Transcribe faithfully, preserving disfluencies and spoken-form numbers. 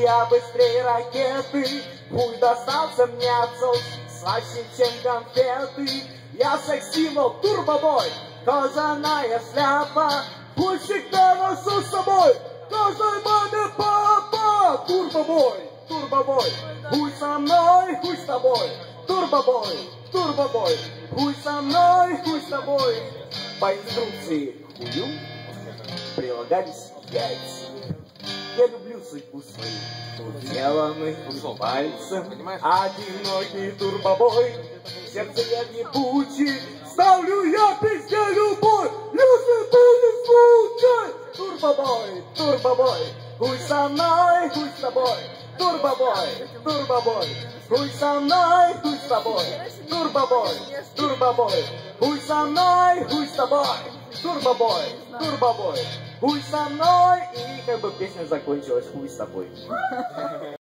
я быстрее ракеты. Хуй достался мне отцов, слаще, чем конфеты. Я секс-символ, турбобой, кожаная шляпа. Хуй всегда ношу с собой, каждой маме папа. Турбобой, турбобой, хуй со мной, хуй с тобой. Турбобой, турбобой, хуй со мной, хуй с тобой. По инструкции хую прилагались яйца. Я люблю судьбу свою, сделанных пальцем. Одинокий турбобой, сердце я ебучий. Ставлю я пизде любой, если будет случай. Турбобой, турбобой, хуй со мной, хуй с тобой. Турбобой, турбобой, хуй со мной, хуй с тобой. Турбобой, турбобой, хуй со мной, хуй с тобой. Турбобой, турбобой, хуй со мной. И как бы песня закончилась, хуй с тобой.